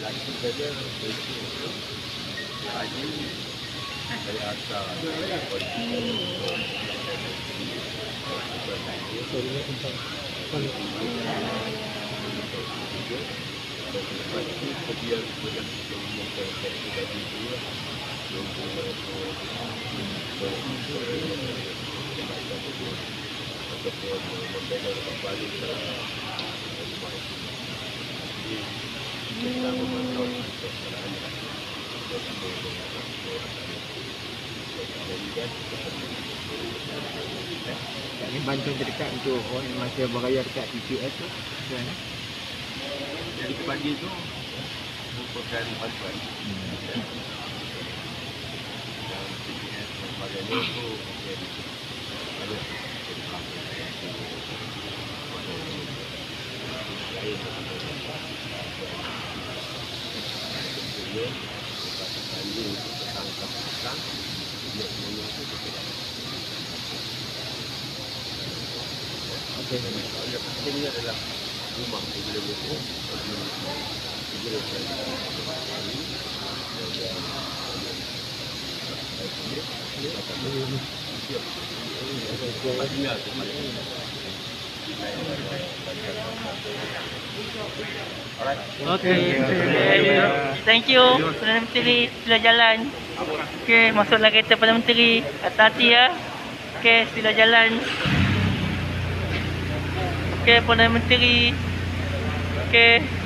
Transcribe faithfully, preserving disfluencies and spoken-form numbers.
Lagi saja untuk haji saya hantar polisi untuk pasti kebiar kepada mengumumkan satu bagi dua ataupun membela kembali ke rumah ini kita memantau pelaksanaan Ini bantuan terdekat untuk orang yang masih beraya dekat T P S tu. Macam Jadi pagi itu merupakan bantuan dan T P S dan sebagainya itu ada lain Okey. Yang pentingnya adalah rumah bila itu segera Okey. Thank you Perdana Menteri sila jalan. Okey, masuklah kereta Perdana Menteri. Hati-hati ya. Okey, sila jalan. Okey, Perdana Menteri. Okey.